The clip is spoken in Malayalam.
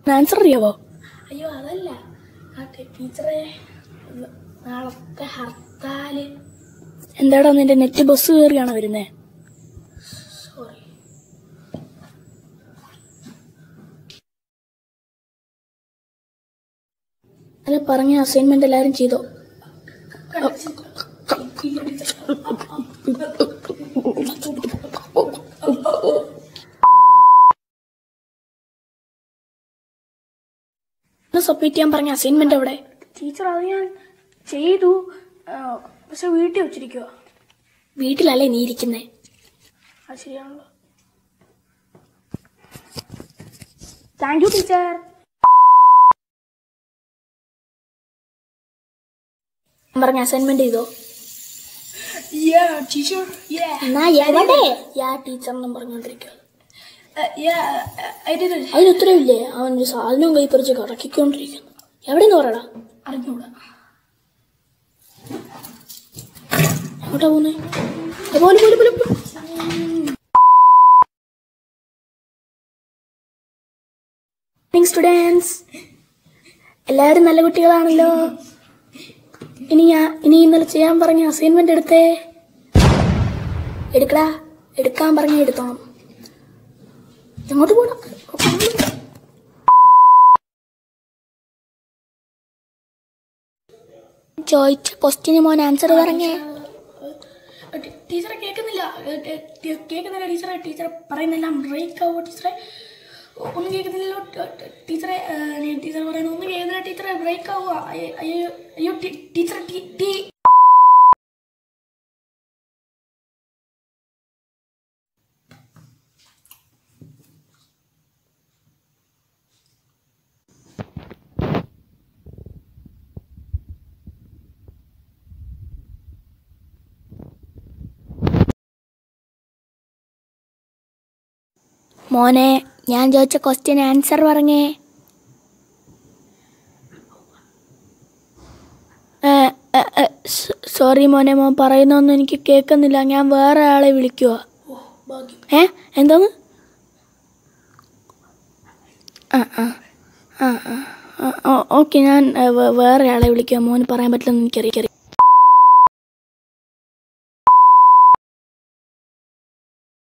ആൻസർ അറിയാവോ? അയ്യോ അതല്ല, ടീച്ചറെ നാളത്തെ ഹർത്താല്. എന്താടാ നിന്റെ നെറ്റ് ബസ് കയറിയാണോ വരുന്നേ? സോറി. അല്ല പറഞ്ഞ അസൈൻമെന്റ് എല്ലാരും ചെയ്തോ? സബ്മിറ്റ് ചെയ്യാൻ പറഞ്ഞ അസൈൻമെന്റ് എവിടെ? ടീച്ചർ അത് ഞാൻ ചെയ്തു, പക്ഷെ വീട്ടിൽ വെച്ചിരിക്കുക. വീട്ടിലല്ലേ നീ ഇരിക്കുന്നേ? അത് ശരിയാണല്ലോ. Thank you teacher. പറഞ്ഞ അസൈൻമെന്റ് ചെയ്തോ? ടീച്ചറിനും പറഞ്ഞോണ്ടിരിക്കുക. അതിന് ഉത്തരവില്ലേ? അവൻ ഒരു സാധനവും കൈ പറിച്ച് കറക്കിക്കൊണ്ടിരിക്കുന്നു. എവിടെന്ന് പറയടാ? അറിഞ്ഞൂടാ. എങ്ങോട്ടാ പോന്നെ? സ്റ്റുഡൻസ് എല്ലാവരും നല്ല കുട്ടികളാണല്ലോ. ഇനി ഇന്നലെ ചെയ്യാൻ പറഞ്ഞ അസൈൻമെന്റ് എടുത്തേ. എടുക്കടാ. എടുക്കാൻ പറഞ്ഞ എടുത്തോണം. എങ്ങോട്ട് പോടാ? ചോദിച്ച ക്വസ്റ്റ്യന് മോൻ ആൻസർ പറഞ്ഞേ. ടീച്ചറെ കേൾക്കുന്നില്ല. ടീച്ചറെ പറയുന്നെല്ലാം ബ്രേക്ക് ആവോ? ടീച്ചറെ ഒന്നും കേൾക്കുന്നില്ലല്ലോ. ടീച്ചറെ പറയുന്നത് ഒന്നും കേൾക്കുന്നില്ല. ടീച്ചറെ ബ്രേക്ക് ആവുക. അയ്യോ ടീച്ചറെ മോനെ ഞാൻ ചോദിച്ച ക്വസ്റ്റ്യൻ ആൻസർ പറഞ്ഞേ. സോറി മോനെ, മോൻ പറയുന്നൊന്നും എനിക്ക് കേൾക്കുന്നില്ല. ഞാൻ വേറെ ആളെ വിളിക്കുക. എന്തോന്ന്? ഓക്കെ, ഞാൻ വേറെ ആളെ വിളിക്കുക. മോന് പറയാൻ പറ്റില്ലെന്ന് എനിക്കറിയാം.